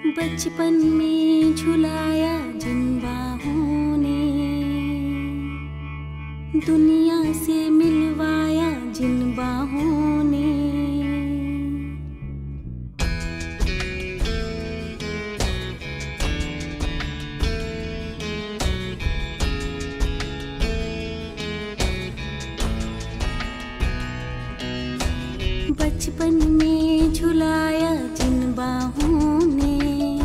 बचपन में झुलाया जिन बाहों ने, दुनिया से मिलवाया जिन बाहों ने। बचपन में झुलाया जिन बाहों ने,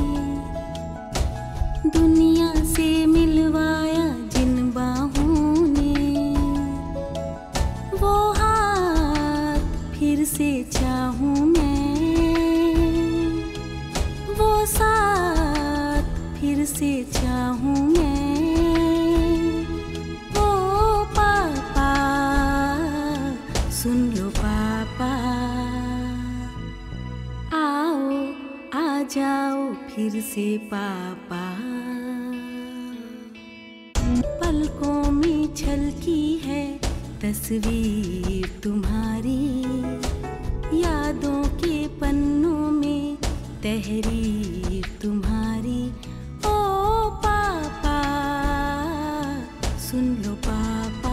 दुनिया से मिलवाया जिन बाहों ने। वो हाथ फिर से चाहूं मैं, वो साथ फिर से चाहूं मैं। ओ पापा सुन लो पापा, आओ आ जाओ फिर से पापा। पलकों में छलकी है तस्वीर तुम्हारी, यादों के पन्नों में तहरीर तुम्हारी। ओ पापा सुन लो पापा,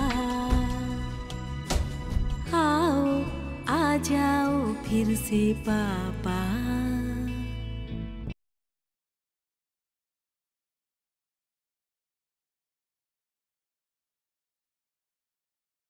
आओ आ जाओ फिर से पापा।